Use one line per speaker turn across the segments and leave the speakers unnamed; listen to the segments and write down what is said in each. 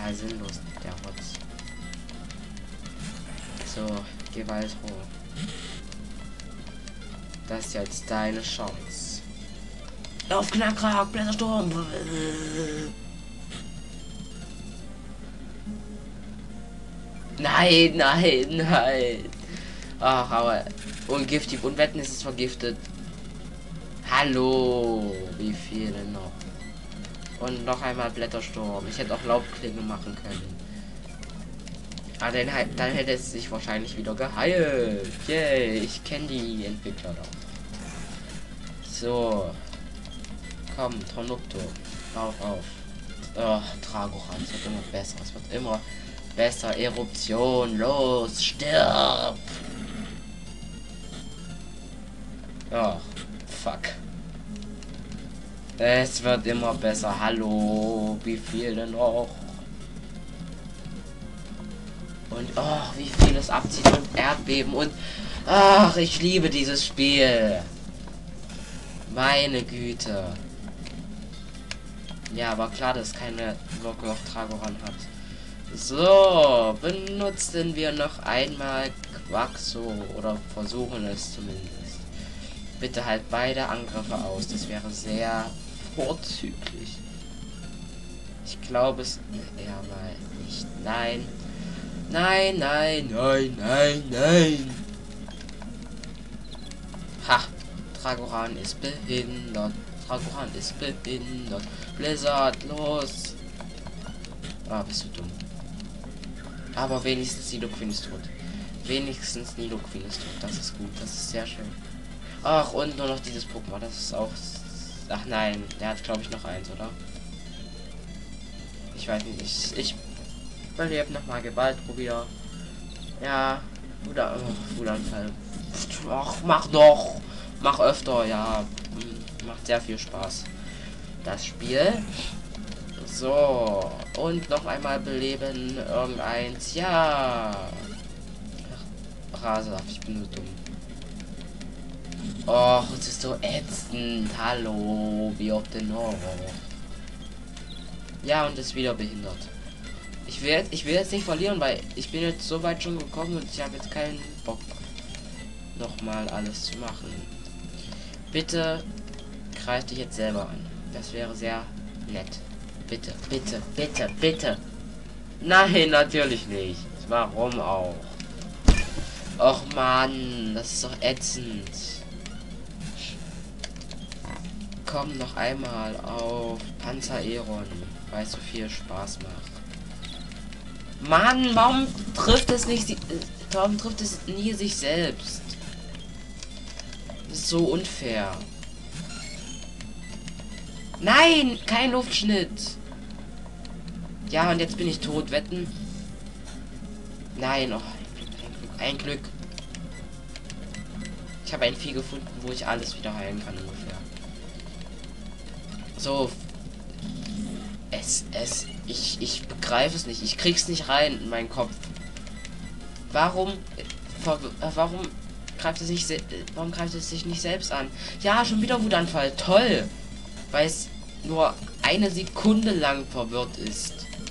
total sinnlos, der Rotz. So, Gewaltroh. Das ist jetzt deine Chance. Auf Knackrack, Blättersturm. Nein, nein, nein. Ach, aber ungiftig und Wetten ist es vergiftet. Hallo, wie viele noch? Und noch einmal Blättersturm. Ich hätte auch Laubklinge machen können. Aber dann hätte es sich wahrscheinlich wieder geheilt. Yay, ich kenne die Entwickler doch. So. Komm, Tornupto. Auf. Oh, Tragoran. Es wird immer besser. Es wird immer besser. Eruption. Los, stirb. Oh, fuck. Es wird immer besser. Hallo, wie viel denn noch? Und oh, wie viel es abzieht und Erdbeben und ach, ich liebe dieses Spiel. Meine Güte. Ja, aber klar, dass keine Wirkung auf Tragoran hat. So, benutzen wir noch einmal Quaxo oder versuchen es zumindest. Bitte halt beide Angriffe aus. Das wäre sehr vorzüglich. Ich glaube es eher mal nicht. Nein. Nein. Ha! Tragoran ist behindert. Blizzard, los! Ah, bist du dumm. Aber wenigstens Nidoqueen ist tot. Das ist gut. Das ist sehr schön. Ach, und nur noch dieses Pokémon. Das ist auch... Ach nein, der hat glaube ich noch eins, oder? Ich weiß nicht. Ich überlebe nochmal Gewalt, probier. Ja, Wutanfall. Ach, mach doch. Mach öfter, ja. Macht sehr viel Spaß. Das Spiel. So. Und noch einmal beleben. Irgendeins. Ja. Rasehaft, ich bin so dumm. Och, es ist so ätzend. Hallo. Wie oft denn noch? Ja, und ist wieder behindert. Ich will jetzt nicht verlieren, weil ich bin jetzt so weit schon gekommen und ich habe jetzt keinen Bock, nochmal alles zu machen. Bitte greif dich jetzt selber an. Das wäre sehr nett. Bitte. Nein, natürlich nicht. Warum auch? Och Mann, das ist doch ätzend. Komm noch einmal auf Panzereron, weil es so viel Spaß macht. Mann, warum trifft es nicht? Warum trifft es nie sich selbst? Das ist so unfair. Nein, kein Luftschnitt. Ja, und jetzt bin ich tot. Wetten? Nein, oh, ein Glück. Ich habe ein Vieh gefunden, wo ich alles wieder heilen kann ungefähr. So. Ich begreife es nicht. Ich krieg's nicht rein in meinen Kopf. Warum greift es sich nicht selbst an? Ja, schon wieder Wutanfall. Toll. Weil es nur eine Sekunde lang verwirrt ist.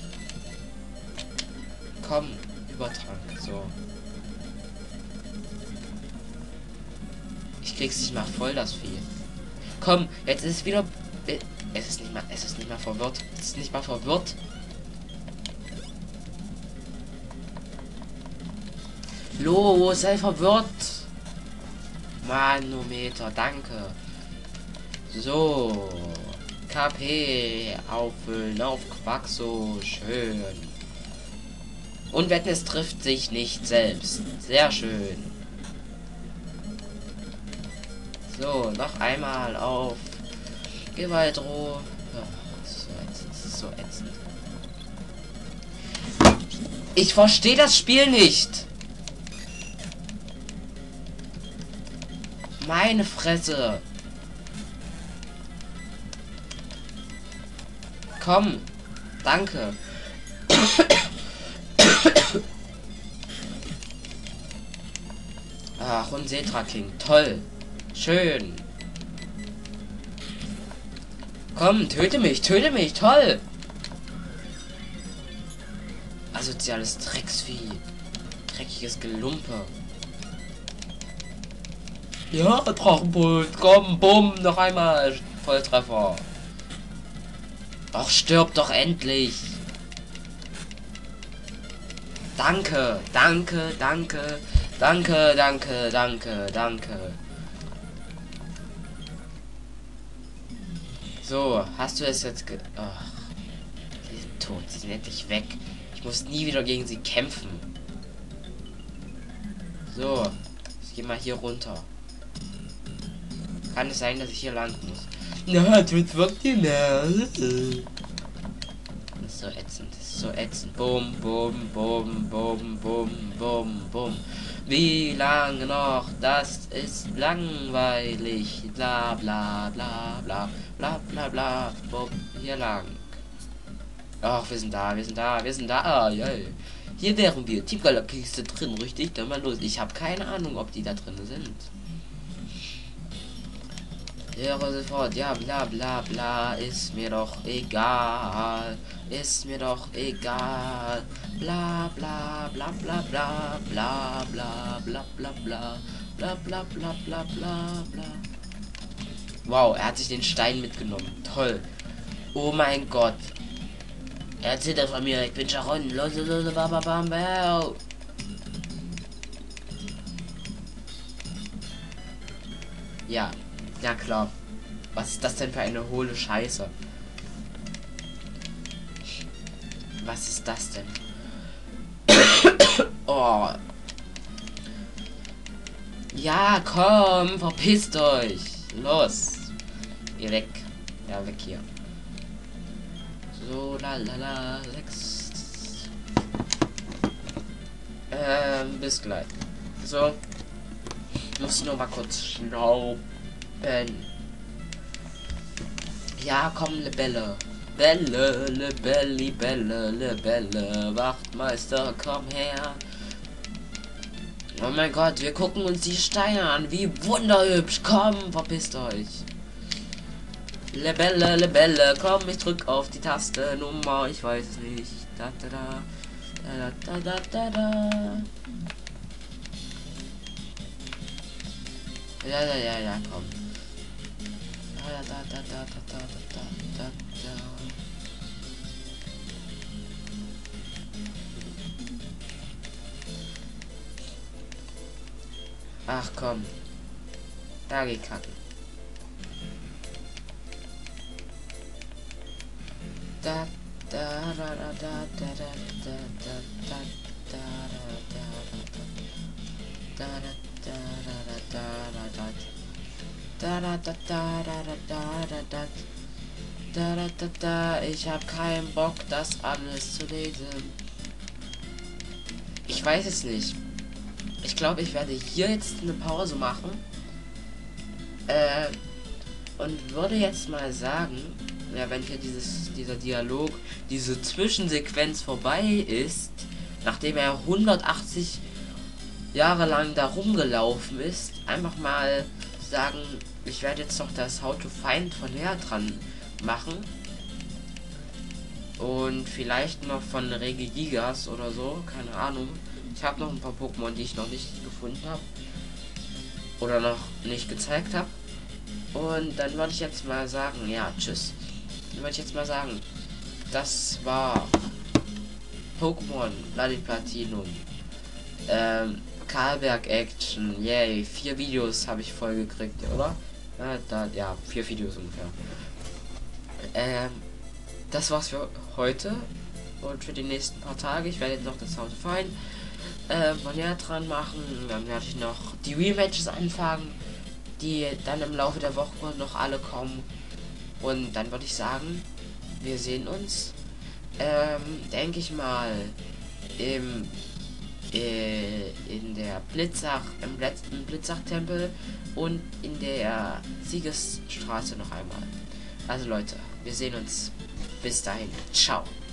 Komm, Übertrank. So. Ich krieg's nicht mal voll, das Vieh. Komm, jetzt ist es wieder... Es ist nicht mal verwirrt. Es ist nicht mal verwirrt. Los, sei verwirrt. Manometer, danke. So. KP auffüllen auf Quaxo. Schön. Und wetten, es trifft sich nicht selbst. Sehr schön. So, noch einmal auf Gewaltroh. Das ist so ätzend. Ich verstehe das Spiel nicht. Meine Fresse. Komm. Danke. Ach, und Setra King. Toll. Schön. Komm, töte mich, toll. Asoziales Drecksvieh. Dreckiges Gelumpe. Ja, Drachenpult, komm, bumm, noch einmal. Volltreffer. Ach, stirb doch endlich. Danke, danke, danke, danke, danke, danke, danke. So, hast du es jetzt Ach, sie sind tot, sie sind endlich weg. Ich muss nie wieder gegen sie kämpfen. So, ich gehe mal hier runter. Kann es sein, dass ich hier landen muss? Na, tut wirklich mehr. Das ist so ätzend, das ist so ätzend. Bum, bum, bum, bum, bum, bum, bum. Wie lange noch? Das ist langweilig. Bla bla bla bla bla bla bla. Bum, hier lang. Ach, wir sind da, wir sind da, wir sind da. Ah, yeah. Hier wären wir. Team Galaxy drin, richtig? Dann mal los. Ich habe keine Ahnung, ob die da drin sind. Ja, sofort, ja, bla bla bla, ist mir doch egal, ist mir doch egal, bla bla bla bla bla bla bla bla bla bla bla bla bla bla bla bla. Wow, er hat sich den Stein mitgenommen, toll. Oh mein Gott. Er erzählt er von mir, ich bin Sharon, los, los, bam, bam, bam. Ja. Ja klar. Was ist das denn für eine hohle Scheiße? Was ist das denn? Oh. Ja, komm, verpisst euch. Los. Geh weg. Ja, weg hier. So, la la la. 6. Bis gleich. So. Muss nur mal kurz schnauben. Ja, komm, Lebelle. Belle, Lebelli, Belle, Lebelle. Wachtmeister, komm her. Oh mein Gott, wir gucken uns die Steine an. Wie wunderhübsch. Komm, verpisst euch. Lebelle, Lebelle, komm, ich drück auf die Taste Nummer. Ich weiß es nicht. Da, da, da. Da, da, da, da. Ja, komm. Da. Ach komm. Da geh kacken. Da da da da da da da da da da da. Ich habe keinen Bock, das alles zu lesen. Ich weiß es nicht. Ich glaube, ich werde hier jetzt eine Pause machen. Und würde jetzt mal sagen, ja, wenn hier dieser Dialog, diese Zwischensequenz vorbei ist, nachdem er 180 Jahre lang da rumgelaufen ist, einfach mal sagen, ich werde jetzt noch das How to Find von näher dran machen. Und vielleicht noch von Regigigas oder so, keine Ahnung. Ich habe noch ein paar Pokémon, die ich noch nicht gefunden habe. Oder noch nicht gezeigt habe. Und dann würde ich jetzt mal sagen, ja, tschüss. Dann würde ich jetzt mal sagen, das war Pokémon Bloody Platinum. Karlberg Action, yay, 4 Videos habe ich voll gekriegt, oder? Ja, 4 Videos ungefähr. Das war's für heute und für die nächsten paar Tage. Ich werde jetzt noch das How to Find von näher dran machen. Dann werde ich noch die Rematches anfangen, die dann im Laufe der Woche noch alle kommen. Und dann würde ich sagen, wir sehen uns, denke ich mal, in der im letzten Blitzach-Tempel und in der Siegesstraße noch einmal. Also Leute, wir sehen uns. Bis dahin. Ciao.